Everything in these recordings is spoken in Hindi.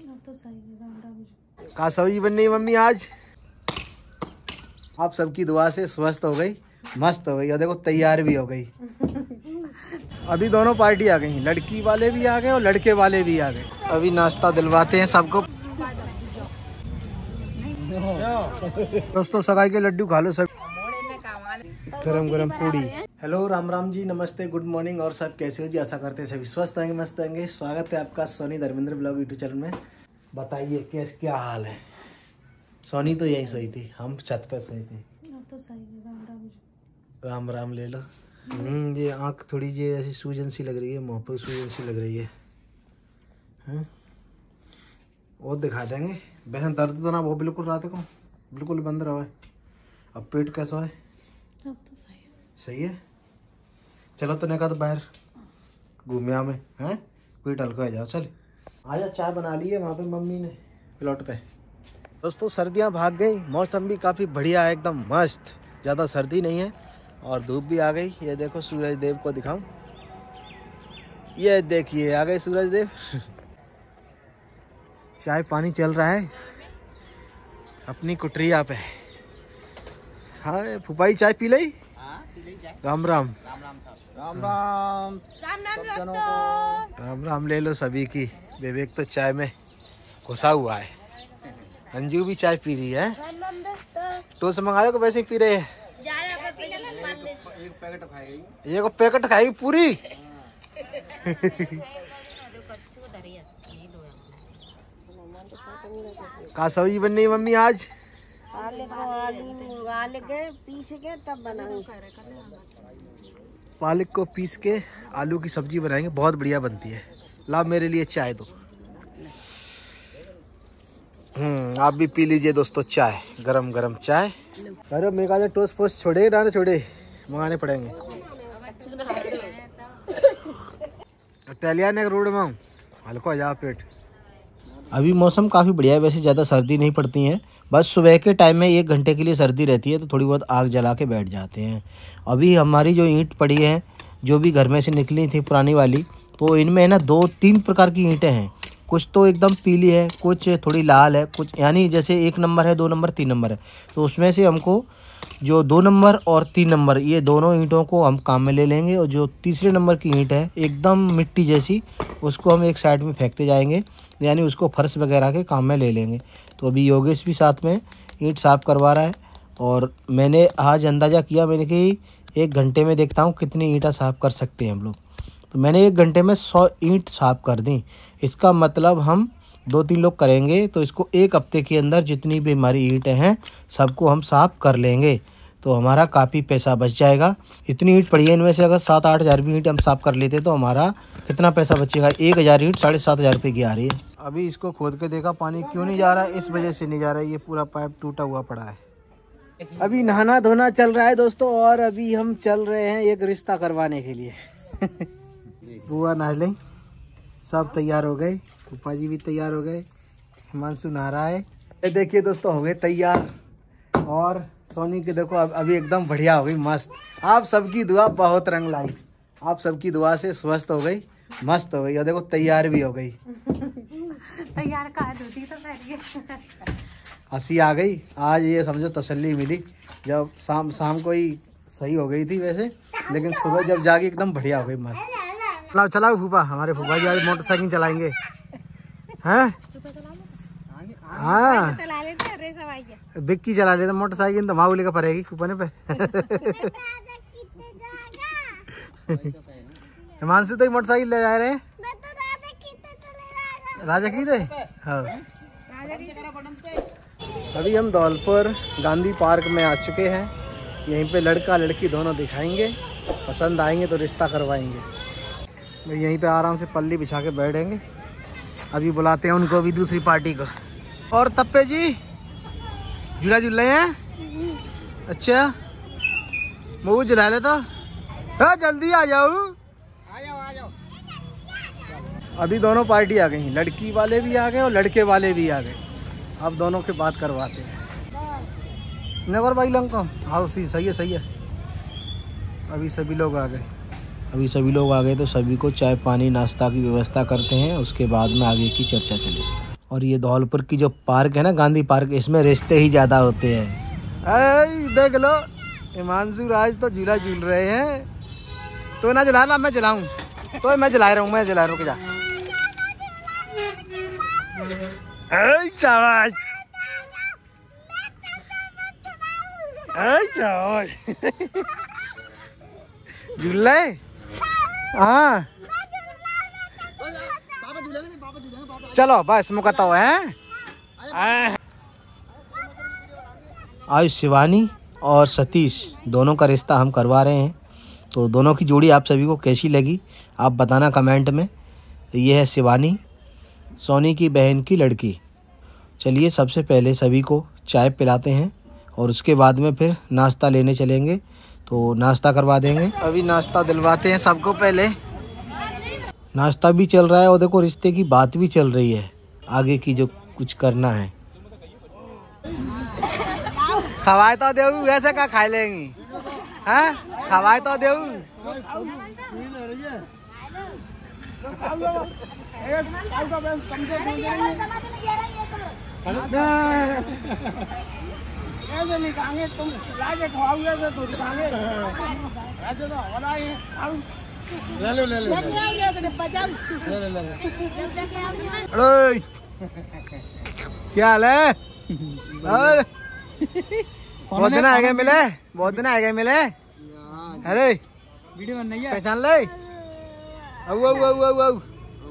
तो सही है। राम राम। कहाँ सब्जी बन रही है मम्मी आज? आप सबकी दुआ से स्वस्थ हो गई, मस्त हो गई और देखो तैयार भी हो गई। अभी दोनों पार्टी आ गई, लड़की वाले भी आ गए और लड़के वाले भी आ गए। अभी नाश्ता दिलवाते हैं सबको। दोस्तों सगाई के लड्डू खा लो सब, गरम गरम पूड़ी। हेलो राम राम जी, नमस्ते, गुड मॉर्निंग। और सब कैसे हो जी? आशा करते हैं सभी स्वस्थ होंगे, मस्त होंगे। स्वागत है आपका Soni Dharmendra blog YouTube channel में। बताइए क्या हाल है? सोनी तो यही सोई थी, हम छत पे सोए थे। तो सही है। राम राम। राम राम ले लो। ये आँख थोड़ी जी ऐसी सूजन सी लग रही है, मुँह पे सूजन सी लग रही है। और दिखा देंगे। वैसे दर्द तो ना वो बिल्कुल रात को बिल्कुल बंद रहा है। अब पेट कैसा है? अब तो सही है। सही है। चलो तो नहीं कहा तो बाहर घूमिया में हैं, पेट हल्का हो जाओ। चल आजा, चाय बना ली है वहाँ पे मम्मी ने प्लॉट पे। दोस्तों सर्दियाँ भाग गई, मौसम भी काफ़ी बढ़िया है, एकदम मस्त। ज़्यादा सर्दी नहीं है और धूप भी आ गई। ये देखो सूरज देव को दिखाऊं, ये देखिए आ गए सूरज देव। चाय पानी चल रहा है अपनी कुटरिया पे। हाँ फुफाई चाय पी ली? राम राम। राम राम राम राम ले लो सभी की। विवेक तो चाय में घुसा हुआ है। अंजू भी चाय पी रही है। टोस्ट मंगाए को वैसे ही पी रहे हैं। एक पैकेट खाएगी पूरी। कहाँ सब्जी बन रही है मम्मी आज? पालक को पीस के आलू की सब्जी बनाएंगे, बहुत बढ़िया बनती है। ला मेरे लिए चाय दो। आप भी पी लीजिए दोस्तों चाय, गरम गरम चाय। अरे मेरे का टोस्ट पोस्ट छोड़े ना छोड़े, मंगाने पड़ेंगे। टलिया रोड में हल्का जा पेट। अभी मौसम काफ़ी बढ़िया है, वैसे ज़्यादा सर्दी नहीं पड़ती है। बस सुबह के टाइम में 1 घंटे के लिए सर्दी रहती है, तो थोड़ी बहुत आग जला के बैठ जाते हैं। अभी हमारी जो ईंट पड़ी है, जो भी घर में से निकली थी पुरानी वाली, तो इनमें है ना 2-3 प्रकार की ईंटें हैं। कुछ तो एकदम पीली है, कुछ थोड़ी लाल है, कुछ यानी जैसे 1 नंबर है, 2 नंबर 3 नंबर है। तो उसमें से हमको जो 2 नंबर और 3 नंबर, ये दोनों ईंटों को हम काम में ले लेंगे। और जो तीसरे नंबर की ईंट है एकदम मिट्टी जैसी, उसको हम एक साइड में फेंकते जाएंगे, यानी उसको फर्श वगैरह के काम में ले लेंगे। तो अभी योगेश भी साथ में ईंट साफ़ करवा रहा है। और मैंने आज अंदाज़ा किया, मैंने कि 1 घंटे में देखता हूँ कितनी ईंटें साफ़ कर सकते हैं हम लोग। तो मैंने 1 घंटे में 100 ईंट साफ़ कर दी। इसका मतलब हम 2-3 लोग करेंगे तो इसको 1 हफ्ते के अंदर जितनी भी हमारी ईंटें हैं सबको हम साफ़ कर लेंगे, तो हमारा काफ़ी पैसा बच जाएगा। इतनी ईंट पड़ी है, इनमें से अगर 7-8 हज़ार भी ईंट हम साफ़ कर लेते तो हमारा कितना पैसा बचेगा? 1000 ईंट 7,500 रुपये की आ रही है। अभी इसको खोद के देखा, पानी क्यों नहीं जा रहा है? इस वजह से नहीं जा रहा है, ये पूरा पाइप टूटा हुआ पड़ा है। अभी नहाना धोना चल रहा है दोस्तों, और अभी हम चल रहे हैं एक रिश्ता करवाने के लिए। बुआ नहा लें, सब तैयार हो गए, फूफा जी भी तैयार हो गए, हिमांशु नहा रहा है। ये देखिए दोस्तों हो गए तैयार। और सोनी के देखो अभी एकदम बढ़िया हो गई, मस्त। आप सबकी दुआ बहुत रंग लाई, आप सबकी दुआ से स्वस्थ हो गई, मस्त हो गई और देखो तैयार भी हो गई। तैयार कहा धोती तो पहले हंसी आ गई आज, ये समझो तसल्ली मिली। जब शाम को ही सही हो गई थी वैसे, लेकिन सुबह जब जागी एकदम बढ़िया हो गई, मस्त। चलाओ चलाओ फूफा, हमारे फूफा जी आज मोटरसाइकिल चलाएंगे हैं। हाँ चला लेते हैं, रेस हवाई है। बिक्की चला लेते मोटरसाइकिल, तो माँ लेकर पड़ेगी फूफा पे। हिमांशु तो मोटरसाइकिल ले जा रहे हैं। राजा की थे। हाँ अभी हम धौलपुर गांधी पार्क में आ चुके हैं। यहीं पे लड़का लड़की दोनों दिखाएंगे, पसंद आएंगे तो रिश्ता करवाएंगे। भाई यहीं पे आराम से पल्ली बिछा के बैठेंगे। अभी बुलाते हैं उनको भी, दूसरी पार्टी को। और तप्पे जी झूला झूल रहे हैं? अच्छा मुँह झुला ले तो। हाँ जल्दी आ जाओ। आ जाओ। अभी दोनों पार्टी आ गई, लड़की वाले भी आ गए और लड़के वाले भी आ गए। अब दोनों के बात करवाते हैं। नगर भाई लंका हाँ सही है। अभी सभी लोग आ गए, तो सभी को चाय पानी नाश्ता की व्यवस्था करते हैं, उसके बाद में आगे की चर्चा चलेगी। और ये धौलपुर की जो पार्क है ना, गांधी पार्क, इसमें रिश्ते ही ज़्यादा होते हैं। देख लो हिमांशु राज तो झूला झूल रहे हैं। तो ना जला ना, मैं जलाऊं तो मैं जला रहा हूँ, मैं जला रहा हूँ। शाबाश झूल रहे। हाँ चलो बस मुकता हुआ है। आज शिवानी और सतीश दोनों का रिश्ता हम करवा रहे हैं। तो दोनों की जोड़ी आप सभी को कैसी लगी आप बताना कमेंट में। ये है शिवानी, सोनी की बहन की लड़की। चलिए सबसे पहले सभी को चाय पिलाते हैं और उसके बाद में फिर नाश्ता लेने चलेंगे। तो नाश्ता करवा देंगे, अभी नाश्ता दिलवाते हैं सबको। पहले नाश्ता भी चल रहा है और देखो रिश्ते की बात भी चल रही है, आगे की जो कुछ करना है। खवाए तो दे वैसे का खा लेंगी, हाँ खवाए तो दे। ऐसे निकालेंगे तुम लाके खवाओगे ऐसे तो निकालेंगे ऐसे तो हमारा ही ले लो ले लो अरे क्या हाल है? बहुत दिन आ गए मिले, बहुत दिन आ गए मिले। अरे वीडियो बन रही है, पहचान ले। आओ आओ आओ आओ आओ।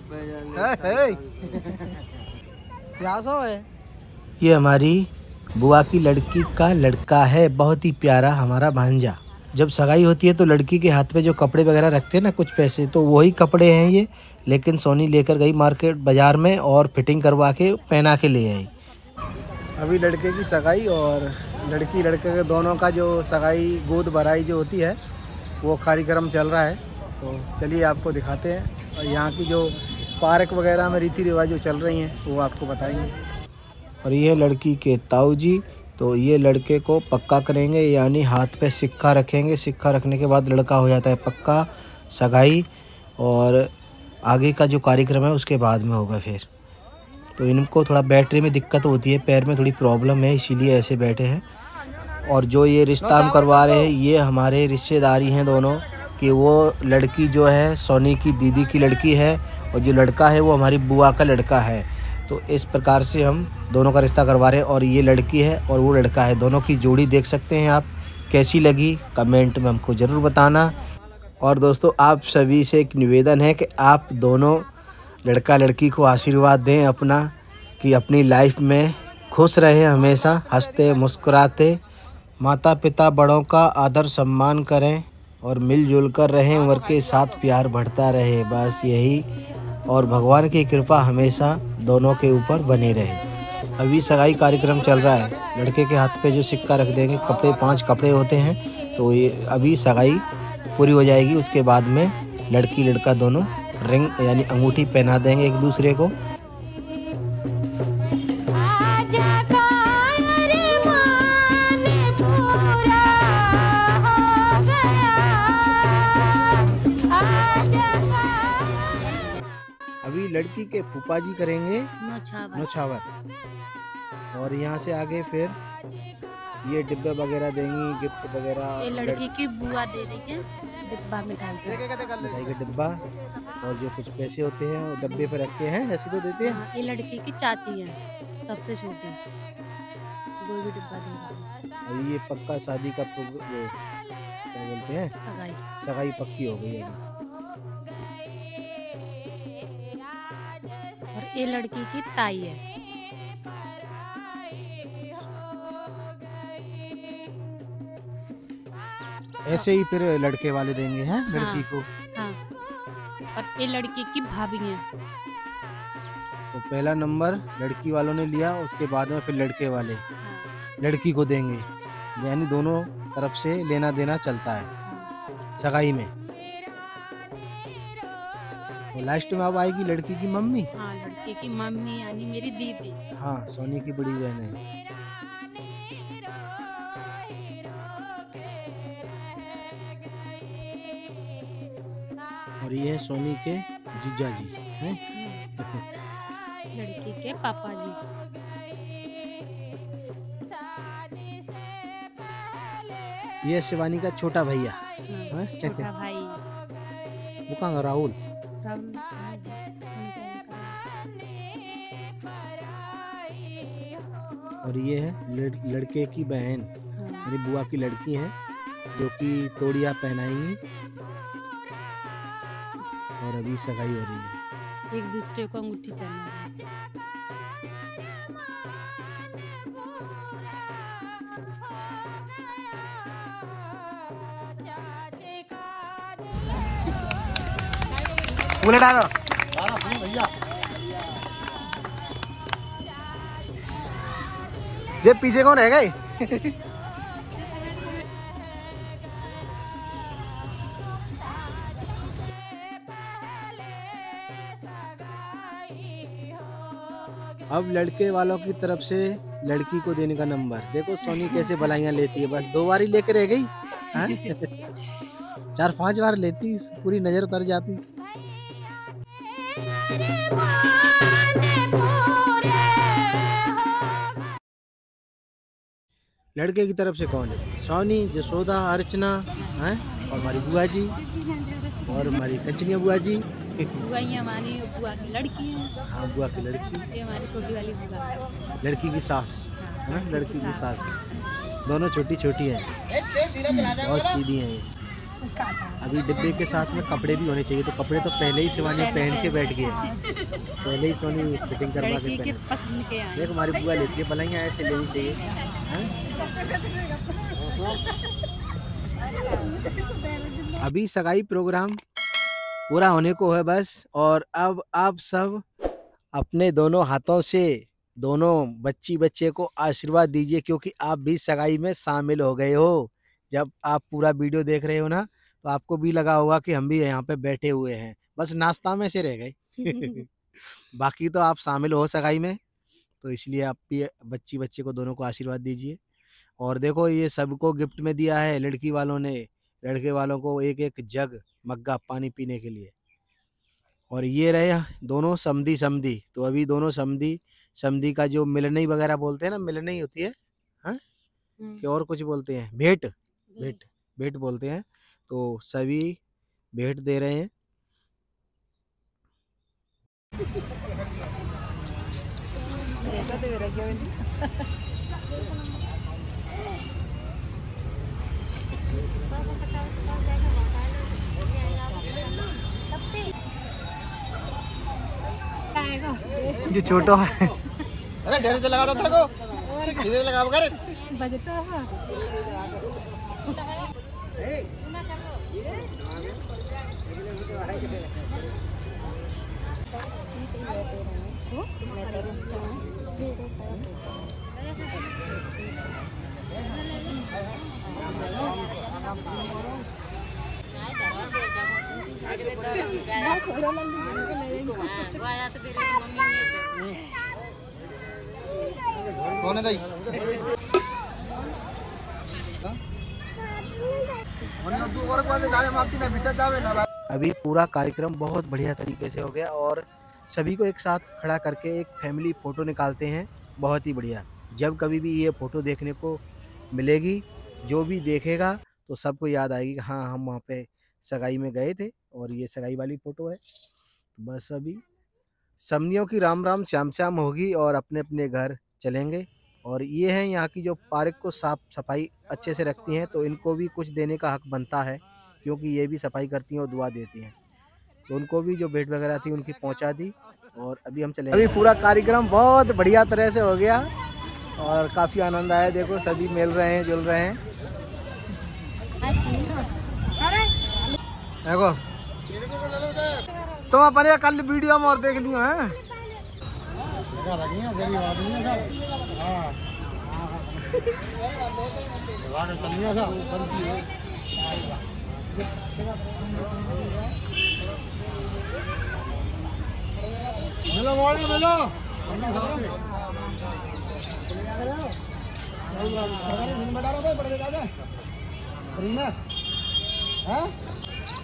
क्या सो है? ये हमारी बुआ की लड़की का लड़का है, बहुत ही प्यारा हमारा भांजा। जब सगाई होती है तो लड़की के हाथ में जो कपड़े वगैरह रखते हैं ना कुछ पैसे, तो वही कपड़े हैं ये। लेकिन सोनी लेकर गई मार्केट बाज़ार में और फिटिंग करवा के पहना के ले आई। अभी लड़के की सगाई और लड़की लड़के के दोनों का जो सगाई गोद भराई जो होती है वो कार्यक्रम चल रहा है। तो चलिए आपको दिखाते हैं और यहाँ की जो पार्क वगैरह में रीति रिवाज जो चल रही हैं वो आपको बताएंगे। और ये लड़की के ताऊ जी, तो ये लड़के को पक्का करेंगे, यानी हाथ पे सिक्का रखेंगे। सिक्का रखने के बाद लड़का हो जाता है पक्का। सगाई और आगे का जो कार्यक्रम है उसके बाद में होगा फिर। तो इनको थोड़ा बैटरी में दिक्कत होती है, पैर में थोड़ी प्रॉब्लम है, इसीलिए ऐसे बैठे हैं। और जो ये रिश्ता हम करवा रहे हैं ये हमारे रिश्तेदारी हैं दोनों, कि वो लड़की जो है सोनी की दीदी की लड़की है और जो लड़का है वो हमारी बुआ का लड़का है। तो इस प्रकार से हम दोनों का रिश्ता करवा रहे हैं। और ये लड़की है और वो लड़का है, दोनों की जोड़ी देख सकते हैं आप। कैसी लगी कमेंट में हमको ज़रूर बताना। और दोस्तों आप सभी से एक निवेदन है कि आप दोनों लड़का लड़की को आशीर्वाद दें अपना, कि अपनी लाइफ में खुश रहें, हमेशा हंसते मुस्कुराते। माता पिता बड़ों का आदर सम्मान करें और मिलजुल कर रहें, उम्र के साथ प्यार बढ़ता रहे, बस यही। और भगवान की कृपा हमेशा दोनों के ऊपर बनी रहे। अभी सगाई कार्यक्रम चल रहा है, लड़के के हाथ पे जो सिक्का रख देंगे, कपड़े 5 कपड़े होते हैं, तो ये अभी सगाई पूरी हो जाएगी। उसके बाद में लड़की लड़का दोनों रिंग यानी अंगूठी पहना देंगे एक दूसरे को। अभी लड़की के फूफा जी करेंगे नौछावर। और यहाँ से आगे फिर ये डिब्बे वगैरह देंगी, गिफ्ट वगैरह। ये लड़की की बुआ दे रही है डिब्बा मिठाई का डिब्बा, और जो कुछ पैसे होते हैं वो डब्बे पे रखते हैं, ऐसे तो देते हैं। ये लड़की की चाची है, सबसे छोटी, वो भी डिब्बा दे रही है। और ये पक्का शादी का वो क्या बोलते हैं, सगाई पक्की हो गई है। और ये लड़की की ताई है। ऐसे ही फिर लड़के वाले देंगे हैं लड़की को। हाँ। और ये लड़की की भाभी है। तो पहला नंबर लड़की वालों ने लिया, उसके बाद में फिर लड़के वाले लड़की को देंगे, यानी दोनों तरफ से लेना देना चलता है सगाई में। तो लास्ट में अब आएगी लड़की की मम्मी। हाँ, लड़की की मम्मी यानी मेरी दीदी। हाँ, सोनी की बड़ी बहन है। और ये सोनी के जीजा जी हैं। लड़की के पापा जी। ये शिवानी का छोटा भैया, हाँ, हाँ? छोटा भाई वो कहाँ राहुल? राहुल। और ये है लड़के की बहन, हाँ, मेरी बुआ की लड़की है, जो कि तोड़िया पहनाएंगी और अभी सगाई हो रही है। एक दूसरे को अंगूठी पहना है। फूल डालो। जे पीछे कौन है गए? अब लड़के वालों की तरफ से लड़की को देने का नंबर देखो। सोनी कैसे भलाइयाँ लेती है, बस 2 बार ही लेके रह गई, हाँ? 4-5 बार लेती, पूरी नजर उतर जाती। लड़के की तरफ से कौन है? सोनी, जसोदा, अर्चना, हैं? और हमारी बुआ जी और हमारी कंचनिया बुआ जी। बुआ ही हमारी बुआ की लड़की है। हाँ, बुआ की लड़की, ये हमारी छोटी वाली बुआ। लड़की की सास, हाँ? लड़की की सास। दोनों छोटी छोटी हैं, बहुत सीधी हैं ये। अभी डिब्बे के साथ में कपड़े भी होने चाहिए, तो कपड़े तो पहले ही शिवानी पहन के बैठ गए, पहले ही सोनी फिटिंग करवा के लड़की के पहन। पसंद के आए। देख हमारी बुआ लेती है भलाइयाँ, ऐसे लेनी चाहिए, हाँ? अभी सगाई प्रोग्राम पूरा होने को है बस, और अब आप सब अपने दोनों हाथों से दोनों बच्चे को आशीर्वाद दीजिए, क्योंकि आप भी सगाई में शामिल हो गए हो। जब आप पूरा वीडियो देख रहे हो ना, तो आपको भी लगा होगा कि हम भी यहाँ पे बैठे हुए हैं, बस नाश्ता में से रह गए। बाकी तो आप शामिल हो सगाई में, तो इसलिए आप भी बच्चे को दोनों को आशीर्वाद दीजिए। और देखो ये सबको गिफ्ट में दिया है लड़की वालों ने, लड़के वालों को एक एक जग मग्गा पानी पीने के लिए। और ये रहे दोनों समधी। तो अभी दोनों समधी का जो मिलनी वगैरह बोलते हैं ना, मिलनी होती है, हाँ? कि और कुछ बोलते हैं, भेंट बोलते हैं। तो सभी भेंट दे रहे हैं। जो छोटो है, अरे ढेर से लगा दो तेरे को, सीधे लगा कर बजता है। कौन है दाई? अभी पूरा कार्यक्रम बहुत बढ़िया तरीके से हो गया, और सभी को एक साथ खड़ा करके एक फैमिली फ़ोटो निकालते हैं, बहुत ही बढ़िया। जब कभी भी ये फ़ोटो देखने को मिलेगी, जो भी देखेगा तो सबको याद आएगी कि हाँ हम वहाँ पे सगाई में गए थे, और ये सगाई वाली फ़ोटो है। बस अभी समधियों की राम राम श्याम श्याम होगी और अपने अपने घर चलेंगे। और ये हैं यहाँ की जो पार्क को साफ सफाई अच्छे से रखती हैं, तो इनको भी कुछ देने का हक बनता है, क्योंकि ये भी सफाई करती हैं और दुआ देती हैं। तो उनको भी जो भेंट वगैरह थी उनकी पहुँचा दी, और अभी हम चलेंगे। अभी पूरा कार्यक्रम बहुत बढ़िया तरह से हो गया और काफ़ी आनंद आया। देखो सभी मिल रहे हैं, जुल रहे हैं। देखो तुम अपने कल वीडियो में और देख लियो हैं।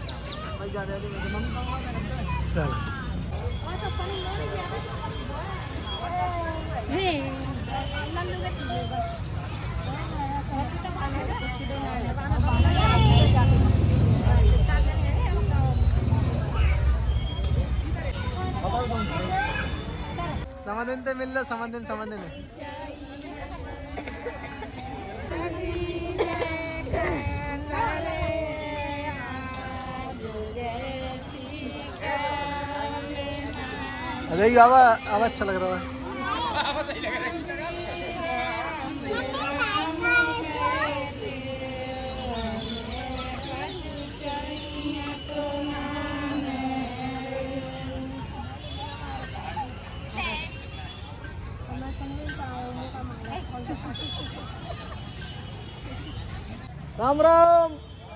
चल समाधान ते मिल समाधान समाधान अरे ये आवाज अच्छा लग रहा है। राम राम।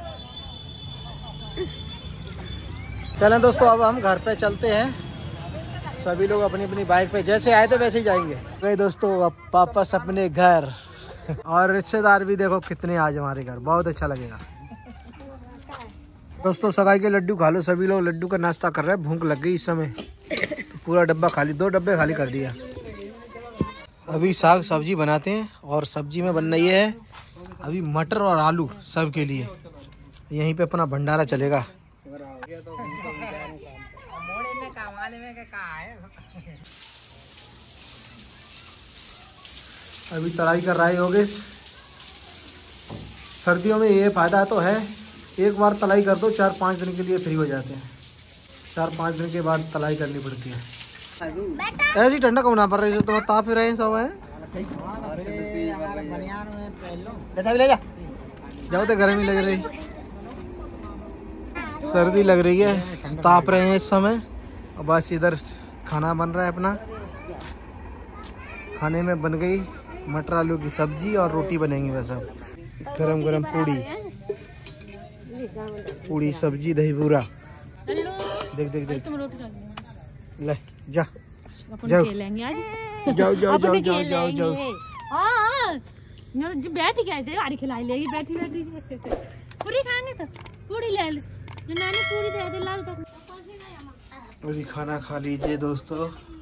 चलें दोस्तों, अब हम घर पे चलते हैं। सभी लोग अपनी अपनी बाइक पे जैसे आए थे वैसे ही जाएंगे। गए दोस्तों अब वापस अपने घर। और रिश्तेदार भी देखो कितने आज हमारे घर, बहुत अच्छा लगेगा। दोस्तों सगाई के लड्डू खा लो, सभी लोग लड्डू का नाश्ता कर रहे हैं। भूख लग गई इस समय, तो पूरा डब्बा खाली, 2 डब्बे खाली कर दिया। अभी साग सब्जी बनाते हैं और सब्जी में बन रही है अभी मटर और आलू सब के लिए। यहीं पे अपना भंडारा चलेगा। अभी तराई कर रहा है योगेश। सर्दियों में ये फायदा तो है, एक बार तलाई कर दो 4-5 दिन के लिए फ्री हो जाते हैं। 4-5 दिन के बाद तलाई करनी पड़ती है। ऐसी ठंडा कब ना पड़ रही है, तो ताप रहे हैं सब है। जाओ तो गर्मी लग रही, सर्दी लग रही है, ताप रहे हैं इस समय। और बस इधर खाना बन रहा है अपना। खाने में बन गई मटर आलू की सब्जी और रोटी बनेंगी बस। अब गरम गरम पूड़ी सब्जी दही पूरा। देख देख देख ले जा जाओ जाओ जाओ जाओ जाओ जाओ जाओ। बैठ गया आड़ी खिलाई लेगी, बैठी बैठी पूरी खाने तो पूरी ले लो, नानी पूरी दे दे लाओ तो। पूरी खाना खा लीजिए दोस्तों।